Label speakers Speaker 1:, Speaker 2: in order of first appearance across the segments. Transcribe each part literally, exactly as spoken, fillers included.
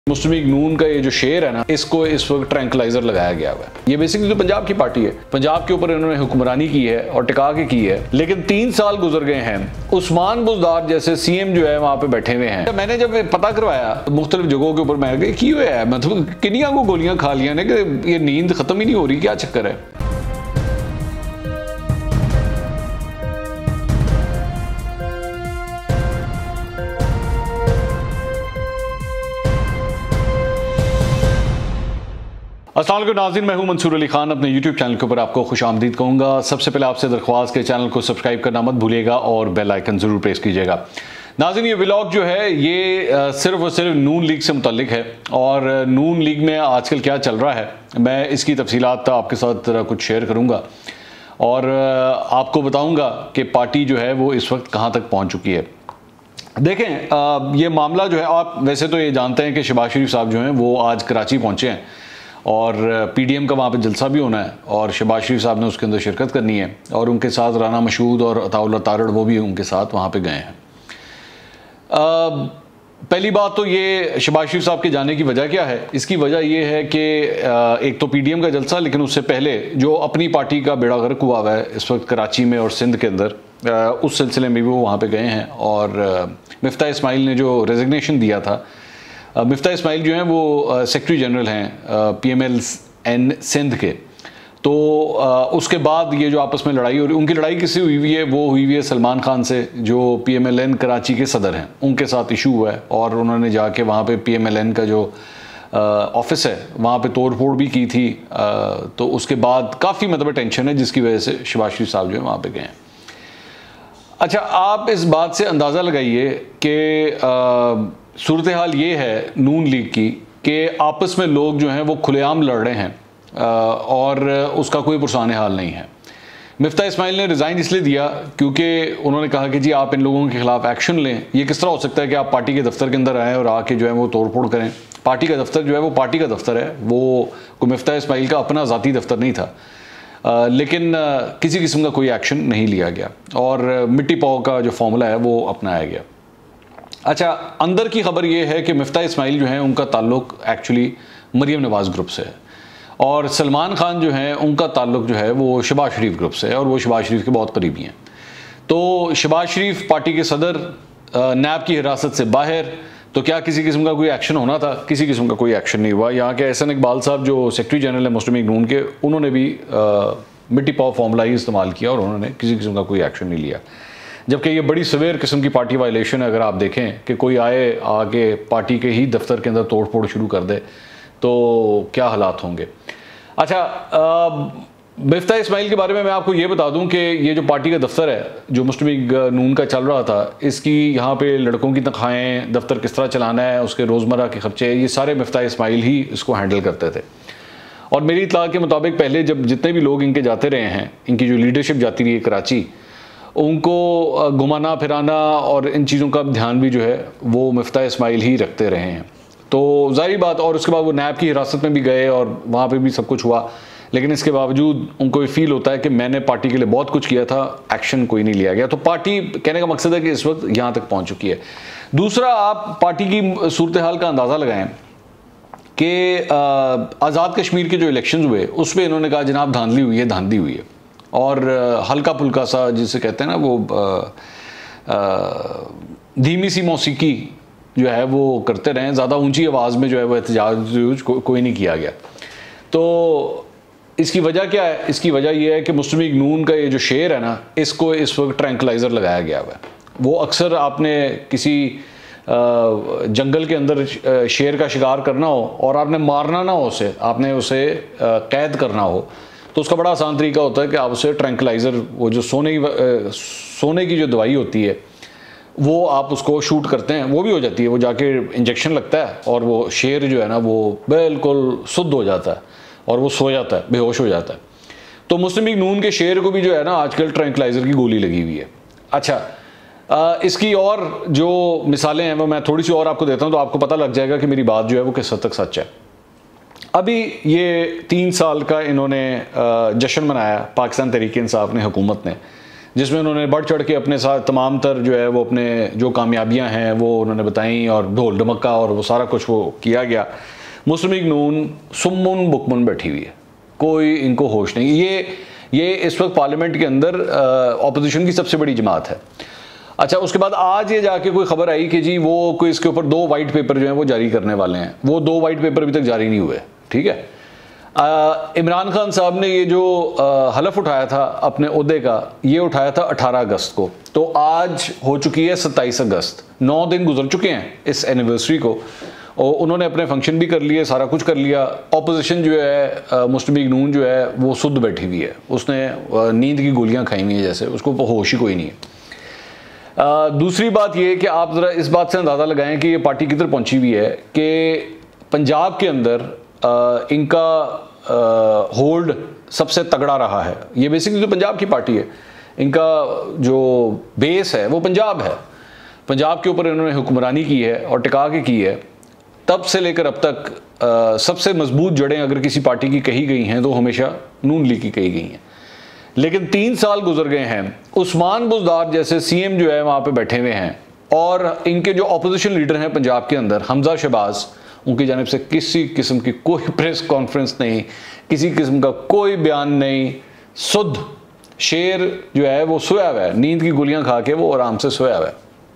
Speaker 1: मुस्लिम league नून का ये जो शेर है ना, इसको इस वक्त ट्रैंकुलाइजर लगाया गया हुआ है। ये बेसिकली तो पंजाब की पार्टी है, पंजाब के ऊपर इन्होंने हुक्मरानी की है और टिका के की है, लेकिन तीन साल गुजर गए हैं। उस्मान बुज़दार जैसे सीएम जो है वहां पे बैठे हुए हैं। मैंने जब पता करवाया मुख्तलिफ जगहों के ऊपर, मैं गई की हुआ है, मतलब किनिया को गोलियां खा लिया ने कि ये नींद खत्म ही नहीं हो रही, क्या चक्कर है। अस्सलाम वालेकुम नाज़रीन, मैं हूं मंसूर अली खान। अपने यूट्यूब चैनल के ऊपर आपको खुश आमदीद कहूँगा। सबसे पहले आपसे दरख्वास्त के चैनल को सब्सक्राइब करना मत भूलिएगा और बेल आइकन ज़रूर प्रेस कीजिएगा। नाज़रीन, ये व्लॉग जो है ये सिर्फ और सिर्फ नून लीग से मुतल्लिक है और नून लीग में आजकल क्या चल रहा है मैं इसकी तफसीलात आपके साथ कुछ शेयर करूँगा और आपको बताऊँगा कि पार्टी जो है वो इस वक्त कहाँ तक पहुँच चुकी है। देखें, ये मामला जो है, आप वैसे तो ये जानते हैं कि शहबाज शरीफ साहब जो हैं वो आज कराची पहुँचे हैं और पीडीएम का वहाँ पे जलसा भी होना है और शहबाज शरीफ साहब ने उसके अंदर शिरकत करनी है और उनके साथ राना मशहूद और अताउल्लाह तारड़ वो भी उनके साथ वहाँ पे गए हैं। पहली बात तो ये, शहबाज शरीफ साहब के जाने की वजह क्या है? इसकी वजह ये है कि एक तो पीडीएम का जलसा, लेकिन उससे पहले जो अपनी पार्टी का बेड़ा गर्क हुआ हुआ है इस वक्त कराची में और सिंध के अंदर, उस सिलसिले में भी वो वहाँ पर गए हैं। और मिफ्ता इस्माइल ने जो रेजिग्नेशन दिया था, मिफ्ता इस्माइल जो हैं वो सेक्रेटरी जनरल हैं पीएमएल एन सिंध के, तो उसके बाद ये जो आपस में लड़ाई हो रही, उनकी लड़ाई किससे हुई हुई है? वो हुई हुई है सलमान खान से, जो पीएमएलएन कराची के सदर हैं, उनके साथ इशू हुआ है और उन्होंने जाके वहाँ पे पीएमएलएन का जो ऑफिस है वहाँ पे तोड़ फोड़ भी की थी। तो उसके बाद काफ़ी मतलब टेंशन है जिसकी वजह से शहबाज शरीफ साहब जो है वहाँ पर गए हैं। अच्छा, आप इस बात से अंदाज़ा लगाइए कि सूरत हाल ये है नून लीग की कि आपस में लोग जो हैं वो खुलेआम लड़ रहे हैं और उसका कोई पुरसाने हाल नहीं है। मिफ्ता इस्माइल ने रिज़ाइन इसलिए दिया क्योंकि उन्होंने कहा कि जी आप इन लोगों के खिलाफ एक्शन लें। ये किस तरह हो सकता है कि आप पार्टी के दफ्तर के अंदर आएँ और आके जो है वो तोड़ फोड़ करें? पार्टी का दफ्तर जो है वो पार्टी का दफ्तर है, वो कोई मिफ्ता इस्माइल का अपना ज़ाती दफ्तर नहीं था। आ, लेकिन आ, किसी किस्म का कोई एक्शन नहीं लिया गया और मिट्टी पाव का जो फॉर्मूला है वो अपनाया गया। अच्छा, अंदर की खबर ये है कि मिफ्ता इस्माइल जो हैं उनका ताल्लुक एक्चुअली मरियम नवाज़ ग्रुप से है और सलमान खान जो हैं उनका ताल्लुक जो है वो शहबाज शरीफ ग्रुप से है और वो शहबाज शरीफ के बहुत करीबी हैं। तो शहबाज शरीफ पार्टी के सदर, नैब की हिरासत से बाहर, तो क्या किसी किस्म का कोई एक्शन होना था? किसी किस्म का कोई एक्शन नहीं हुआ। यहाँ के एहसन इकबाल साहब जो सेक्रेटरी जनरल है मुस्लिम लीग नून के, उन्होंने भी आ, मिट्टी पाव फॉर्मूला ही इस्तेमाल किया और उन्होंने किसी किस्म का कोई एक्शन नहीं लिया। जबकि ये बड़ी सवेर किस्म की पार्टी वायलेशन है। अगर आप देखें कि कोई आए आगे पार्टी के ही दफ्तर के अंदर तोड़ फोड़ शुरू कर दे तो क्या हालात होंगे। अच्छा, मिफ्ता इस्माइल के बारे में मैं आपको ये बता दूं कि ये जो पार्टी का दफ्तर है जो मुस्लिम लीग नून का चल रहा था, इसकी यहाँ पे लड़कों की तनख्वाहें, दफ्तर किस तरह चलाना है, उसके रोज़मर्रा के खर्चे, ये सारे मिफ्ता इस्माइल ही इसको हैंडल करते थे। और मेरी इत्तला के मुताबिक पहले जब जितने भी लोग इनके जाते रहे हैं, इनकी जो लीडरशिप जाती रही है कराची, उनको घुमाना फिराना और इन चीज़ों का ध्यान भी जो है वो मिफ्ता इस्माइल ही रखते रहे हैं। तो जाहिर बात, और उसके बाद वो नैब की हिरासत में भी गए और वहाँ पे भी सब कुछ हुआ, लेकिन इसके बावजूद उनको ये फील होता है कि मैंने पार्टी के लिए बहुत कुछ किया था, एक्शन कोई नहीं लिया गया। तो पार्टी, कहने का मकसद है कि इस वक्त यहाँ तक पहुँच चुकी है। दूसरा, आप पार्टी की सूरत हाल का अंदाज़ा लगाएं कि आज़ाद कश्मीर के जो इलेक्शन हुए उस पर इन्होंने कहा जनाब धांधली हुई है, धांधली हुई है, और हल्का फुल्का सा जिसे कहते हैं ना वो आ, आ, धीमी सी मौसीकी जो है वो करते रहें, ज़्यादा ऊंची आवाज़ में जो है वो एहतजाज को, कोई नहीं किया गया। तो इसकी वजह क्या है? इसकी वजह यह है कि मुस्लिम लीग नून का ये जो शेर है ना, इसको इस वक्त ट्रैंकुलाइज़र लगाया गया हुआ है। वो अक्सर आपने किसी आ, जंगल के अंदर शेर का शिकार करना हो और आपने मारना ना हो उसे, आपने उसे कैद करना हो, तो उसका बड़ा आसान तरीका होता है कि आप उसे ट्रैंकुलाइज़र, वो जो सोने की सोने की जो दवाई होती है वो आप उसको शूट करते हैं, वो भी हो जाती है, वो जाके इंजेक्शन लगता है और वो शेर जो है ना वो बिल्कुल शुद्ध हो जाता है और वो सो जाता है, बेहोश हो जाता है। तो मुस्लिम लीग नून के शेर को भी जो है ना आजकल ट्रैंकुलाइज़र की गोली लगी हुई है। अच्छा, आ, इसकी और जो मिसालें हैं वो मैं थोड़ी सी और आपको देता हूँ तो आपको पता लग जाएगा कि मेरी बात जो है वो किस हद तक सच है। अभी ये तीन साल का इन्होंने जश्न मनाया, पाकिस्तान तहरीक इंसाफ ने, हुकूमत ने, जिसमें उन्होंने बढ़ चढ़ के अपने साथ तमाम तर जो है वो अपने जो कामयाबियां हैं वो उन्होंने बताई और ढोल ढमक्का और वो सारा कुछ वो किया गया। मुस्लिम लीग नून सुम्मुन बुकमुन बैठी हुई है, कोई इनको होश नहीं। ये ये इस वक्त पार्लियामेंट के अंदर ऑपोजिशन की सबसे बड़ी जमात है। अच्छा, उसके बाद आज ये जाके कोई खबर आई कि जी वो कोई इसके ऊपर दो वाइट पेपर जो हैं वो जारी करने वाले हैं। वो दो वाइट पेपर अभी तक जारी नहीं हुए। ठीक है, इमरान खान साहब ने ये जो आ, हलफ उठाया था अपने ओहदे का, ये उठाया था अठारह अगस्त को, तो आज हो चुकी है सत्ताईस अगस्त, नौ दिन गुजर चुके हैं इस एनिवर्सरी को, और उन्होंने अपने फंक्शन भी कर लिए, सारा कुछ कर लिया। ऑपोजिशन जो है मुस्लिम लीग नून जो है वो सुध बैठी हुई है, उसने आ, नींद की गोलियां खाई हुई हैं जैसे, उसको होश ही कोई नहीं है। आ, दूसरी बात ये कि आप ज़रा इस बात से अंदाज़ा लगाएं कि ये पार्टी किधर पहुंची हुई है कि पंजाब के अंदर आ, इनका होल्ड सबसे तगड़ा रहा है। ये बेसिकली तो पंजाब की पार्टी है, इनका जो बेस है वो पंजाब है, पंजाब के ऊपर इन्होंने हुक्मरानी की है और टिका के की है। तब से लेकर अब तक आ, सबसे मजबूत जड़ें अगर किसी पार्टी की कही गई हैं तो हमेशा नून लीग की कही गई हैं। लेकिन तीन साल गुजर गए हैं, उस्मान बुज़दार जैसे सीएम जो है वहाँ पे बैठे हुए हैं, और इनके जो ऑपोजिशन लीडर हैं पंजाब के अंदर हमजा शहबाज, उनकी जानिब से किसी किस्म की कोई प्रेस कॉन्फ्रेंस नहीं, किसी किस्म का कोई बयान नहीं। सुध शेर जो है वो सोया हुआ है, नींद की गोलियां खा के वो आराम से सोया हुआ है।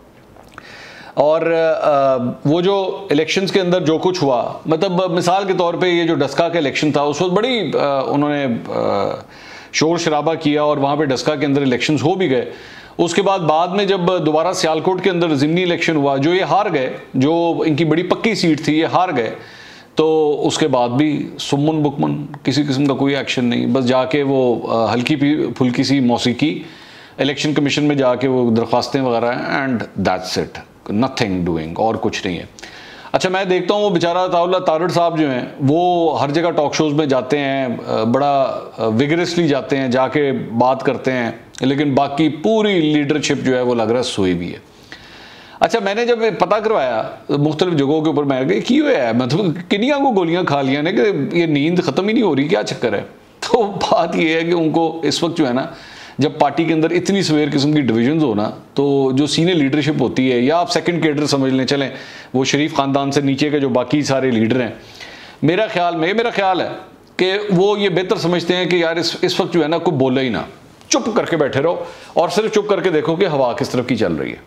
Speaker 1: और वो जो इलेक्शंस के अंदर जो कुछ हुआ, मतलब मिसाल के तौर पे ये जो डस्का का इलेक्शन था उस वक्त बड़ी उन्होंने शोर शराबा किया और वहाँ पे डस्का के अंदर इलेक्शंस हो भी गए। उसके बाद बाद में जब दोबारा सियालकोट के अंदर ज़िमनी इलेक्शन हुआ, जो ये हार गए, जो इनकी बड़ी पक्की सीट थी ये हार गए, तो उसके बाद भी सुम्मुन बुकमुन, किसी किस्म का कोई एक्शन नहीं। बस जाके वो हल्की फुल्की सी मौसीकी इलेक्शन कमीशन में जाके वो दरख्वास्तें वगैरह, and that's it, nothing doing, और कुछ नहीं है। अच्छा, मैं देखता हूँ वो बेचारा ताउल्ला तारड़ साहब जो हैं वो हर जगह टॉक शोज़ में जाते हैं, बड़ा विगरसली जाते हैं, जाके बात करते हैं, लेकिन बाकी पूरी लीडरशिप जो है वो लग रहा है सोई भी है। अच्छा, मैंने जब पता करवाया मुख्तलिफ जगहों के ऊपर, मैं कहा क्यों है, मतलब किनिया को गोलियां खा लिया ने कि ये नींद ख़त्म ही नहीं हो रही, क्या चक्कर है। तो बात ये है कि उनको इस वक्त जो है ना, जब पार्टी के अंदर इतनी सवेर किस्म की डिविजन्स हो ना, तो जो सीनियर लीडरशिप होती है, या आप सेकंड कैडर समझ लें, चलें वो शरीफ ख़ानदान से नीचे के जो बाकी सारे लीडर हैं, मेरा ख्याल में मेरा ख्याल है कि वो ये बेहतर समझते हैं कि यार इस इस वक्त जो है ना कोई बोले ही ना, चुप करके बैठे रहो और सिर्फ चुप करके देखो कि हवा किस तरफ की चल रही है।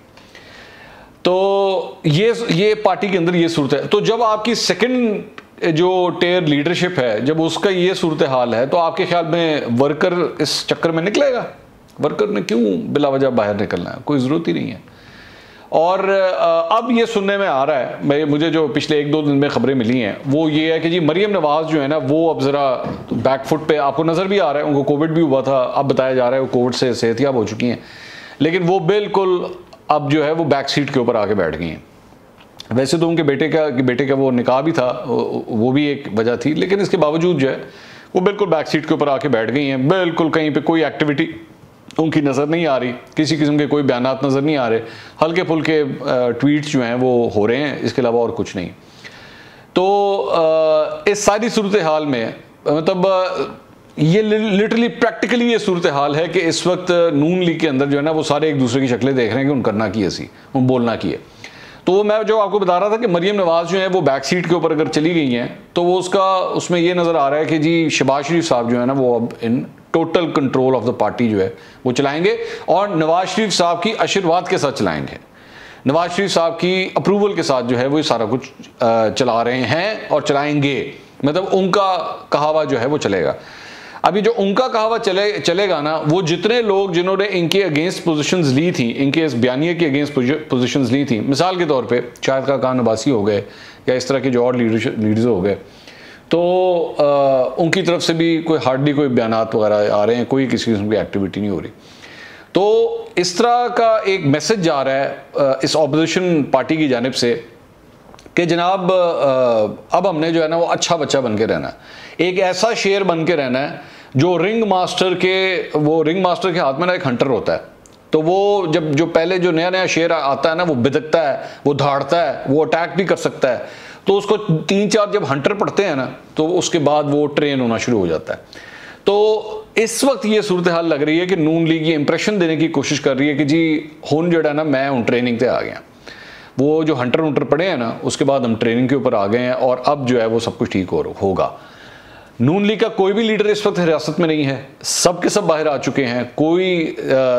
Speaker 1: तो ये ये पार्टी के अंदर ये सूरत है। तो जब आपकी सेकंड जो टेयर लीडरशिप है, जब उसका ये सूरत हाल है, तो आपके ख्याल में वर्कर इस चक्कर में निकलेगा? वर्कर ने क्यों बिला वजह बाहर निकलना है, कोई ज़रूरत ही नहीं है। और अब ये सुनने में आ रहा है, मैं मुझे जो पिछले एक दो दिन में खबरें मिली हैं वो ये है कि जी मरियम नवाज़ जो है ना वो अब ज़रा बैकफुट पे आपको नज़र भी आ रहा है। उनको कोविड भी हुआ था, अब बताया जा रहा है वो कोविड से सेहतियाब हो चुकी हैं, लेकिन वो बिल्कुल अब जो है वो बैक सीट के ऊपर आके बैठ गई हैं। वैसे तो उनके बेटे का बेटे का वो निकाह भी था, वो भी एक वजह थी, लेकिन इसके बावजूद जो है वो बिल्कुल बैक सीट के ऊपर आके बैठ गई हैं। बिल्कुल कहीं पे कोई एक्टिविटी उनकी नज़र नहीं आ रही, किसी किस्म के कोई बयानात नज़र नहीं आ रहे, हल्के फुल्के ट्वीट्स जो हैं वो हो रहे हैं, इसके अलावा और कुछ नहीं। तो इस सारी सूरत हाल में मतलब ये लिटरली प्रैक्टिकली ये सूरत हाल है कि इस वक्त नून लीग के अंदर जो है ना वो सारे एक दूसरे की शक्लें देख रहे हैं कि उन करना की ऐसी, उन बोलना की है। तो वो मैं जो आपको बता रहा था कि मरियम नवाज़ जो है वो बैक सीट के ऊपर अगर चली गई हैं, तो वो उसका उसमें ये नज़र आ रहा है कि जी शहबाज शरीफ साहब जो है ना वो अब in total control of the party जो है वो चलाएंगे, और नवाज शरीफ साहब की आशीर्वाद के साथ चलाएंगे, नवाज शरीफ साहब की अप्रूवल के साथ जो है वो ये सारा कुछ चला रहे हैं और चलाएंगे। मतलब उनका कहावा जो है वो चलेगा। अभी जो उनका कहावा चले चलेगा ना, वो जितने लोग जिन्होंने इनके अगेंस्ट पोजीशंस ली थी, इनके इस बयानिए के अगेंस्ट पोजीशंस ली थी, मिसाल के तौर पे शाहिद खान अब्बासी हो गए या इस तरह के जो और लीडर्स हो गए, तो आ, उनकी तरफ से भी कोई हार्डली कोई बयानात वगैरह आ रहे हैं, कोई किसी किस्म की एक्टिविटी नहीं हो रही। तो इस तरह का एक मैसेज जा रहा है इस ऑपोजिशन पार्टी की जानिब से कि जनाब अब हमने जो है ना वो अच्छा बच्चा बन के रहना है, एक ऐसा शेर बन के रहना है जो रिंग मास्टर के वो रिंग मास्टर के हाथ में ना एक हंटर होता है, तो वो जब जो पहले जो नया नया शेर आता है ना वो बिदकता है, वो धाड़ता है, वो अटैक भी कर सकता है, तो उसको तीन चार जब हंटर पड़ते हैं ना तो उसके बाद वो ट्रेन होना शुरू हो जाता है। तो इस वक्त ये सूरत हाल लग रही है कि नून लीग ये इंप्रेशन देने की कोशिश कर रही है कि जी हुन जड़ा ना मैं हूँ ट्रेनिंग पे आ गया, वो जो हंटर हंटर पड़े हैं ना उसके बाद हम ट्रेनिंग के ऊपर आ गए हैं और अब जो है वो सब कुछ ठीक हो होगा। नून लीग का कोई भी लीडर इस वक्त हिरासत में नहीं है, सब के सब बाहर आ चुके हैं, कोई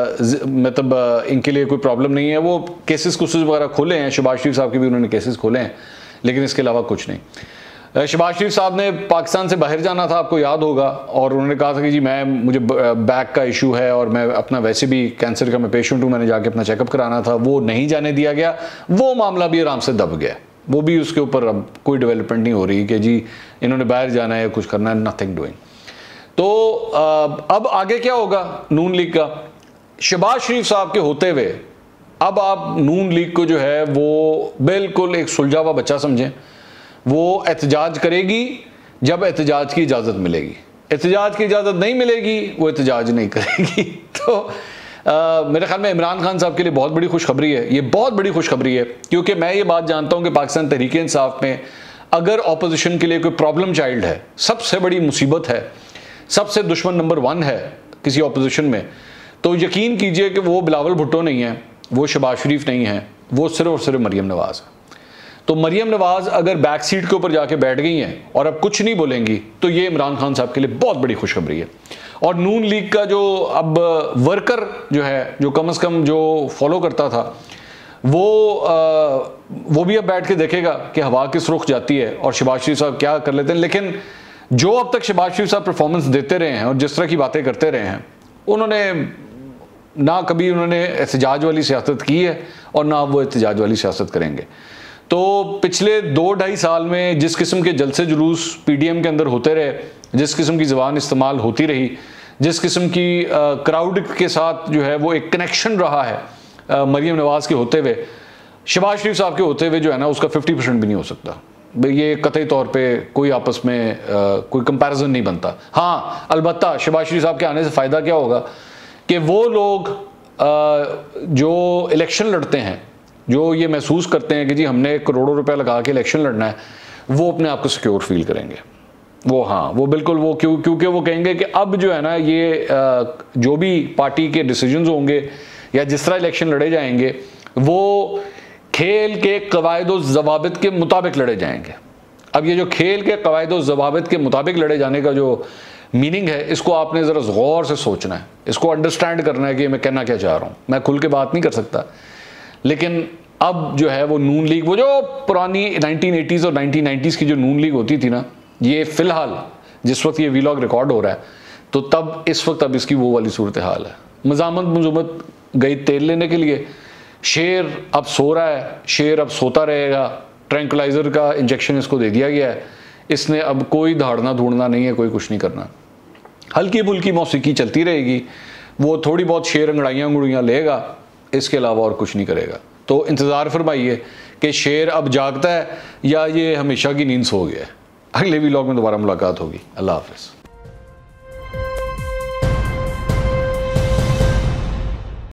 Speaker 1: मतलब इनके लिए कोई प्रॉब्लम नहीं है। वो केसेस कुसेस वगैरह खोले हैं, शहबाज शरीफ साहब के भी उन्होंने केसेस खोले हैं, लेकिन इसके अलावा कुछ नहीं। शहबाज शरीफ साहब ने पाकिस्तान से बाहर जाना था, आपको याद होगा, और उन्होंने कहा था कि जी मैं मुझे बैक का इशू है और मैं अपना वैसे भी कैंसर का मैं पेशेंट हूँ, मैंने जाके अपना चेकअप कराना था, वो नहीं जाने दिया गया। वो मामला भी आराम से दब गया, वो भी उसके ऊपर अब कोई डेवलपमेंट नहीं हो रही कि जी इन्होंने बाहर जाना है कुछ करना है, नथिंग डूइंग। तो अब आगे क्या होगा नून लीग का? शहबाज शरीफ साहब के होते हुए अब आप नून लीग को जो है वो बिल्कुल एक सुलझा हुआ बच्चा समझें। वो एहतजाज करेगी जब एहतजाज की इजाज़त मिलेगी, एहतजाज की इजाज़त नहीं मिलेगी वो एहतजाज नहीं करेगी। तो आ, मेरे ख्याल में इमरान खान साहब के लिए बहुत बड़ी खुशखबरी है, ये बहुत बड़ी खुशखबरी है, क्योंकि मैं ये बात जानता हूँ कि पाकिस्तान तहरीक इंसाफ में अगर ऑपोजिशन के लिए कोई प्रॉब्लम चाइल्ड है, सबसे बड़ी मुसीबत है, सबसे दुश्मन नंबर वन है किसी ऑपोजिशन में, तो यकीन कीजिए कि वो बिलावल भुट्टो नहीं है, वो शहबाज शरीफ नहीं है, वो सिर्फ और सिर्फ मरियम नवाज़ है। तो मरियम नवाज़ अगर बैक सीट के ऊपर जाके बैठ गई हैं और अब कुछ नहीं बोलेंगी तो ये इमरान खान साहब के लिए बहुत बड़ी खुशखबरी है। और नून लीग का जो अब वर्कर जो है, जो कम से कम जो फॉलो करता था, वो आ, वो भी अब बैठ के देखेगा कि हवा किस रुख जाती है और शहबाज शरीफ साहब क्या कर लेते हैं। लेकिन जो अब तक शहबाज शरीफ साहब परफॉर्मेंस देते रहे हैं और जिस तरह की बातें करते रहे हैं, उन्होंने ना कभी उन्होंने एहतजाज वाली सियासत की है और ना वो एहतजाज वाली सियासत करेंगे। तो पिछले दो ढाई साल में जिस किस्म के जलसे जुलूस पीडीएम के अंदर होते रहे, जिस किस्म की ज़बान इस्तेमाल होती रही, जिस किस्म की क्राउड के साथ जो है वो एक कनेक्शन रहा है आ, मरियम नवाज़ के होते हुए, शहबाज शरीफ साहब के होते हुए जो है ना उसका फिफ्टी परसेंट भी नहीं हो सकता। ये कतई तौर पे कोई आपस में आ, कोई कंपैरिजन नहीं बनता। हाँ, अलबत्ता शहबाज शरीफ साहब के आने से फ़ायदा क्या होगा कि वो लोग आ, जो इलेक्शन लड़ते हैं, जो ये महसूस करते हैं कि जी हमने करोड़ों रुपए लगा के इलेक्शन लड़ना है, वो अपने आप को सिक्योर फील करेंगे। वो हाँ वो बिल्कुल वो क्यों क्योंकि वो कहेंगे कि अब जो है ना ये जो भी पार्टी के डिसीजंस होंगे या जिस तरह इलेक्शन लड़े जाएंगे वो खेल के कवायद व ज़वाबित के मुताबिक लड़े जाएंगे। अब ये जो खेल के कवायद व ज़वाबित के मुताबिक लड़े जाने का जो मीनिंग है, इसको आपने ज़रा गौर से सोचना है, इसको अंडरस्टैंड करना है कि मैं कहना क्या चाह रहा हूँ। मैं खुल के बात नहीं कर सकता, लेकिन अब जो है वो नून लीग, वो जो पुरानी नाइनटीन एटीज़ और नाइनटीन नाइंटीज़ की जो नून लीग होती थी ना, ये फ़िलहाल जिस वक्त ये वीलॉग रिकॉर्ड हो रहा है तो तब इस वक्त अब इसकी वो वाली सूरत हाल है। मज़ामत मज़ूमत गई तेल लेने के लिए, शेर अब सो रहा है, शेर अब सोता रहेगा, ट्रैंकुलाइज़र का इंजेक्शन इसको दे दिया गया है, इसने अब कोई धाड़ना धूड़ना नहीं है, कोई कुछ नहीं करना, हल्की फुल्की मौसीकी चलती रहेगी, वो थोड़ी बहुत शेर अंगड़ाइयाँ अंगड़ियाँ लेगा, इसके अलावा और कुछ नहीं करेगा। तो इंतज़ार फरमाइए कि शेर अब जागता है या ये हमेशा की नींद सो गया है। अगले व्लॉग में दोबारा मुलाकात होगी। अल्लाह हाफ़िज़।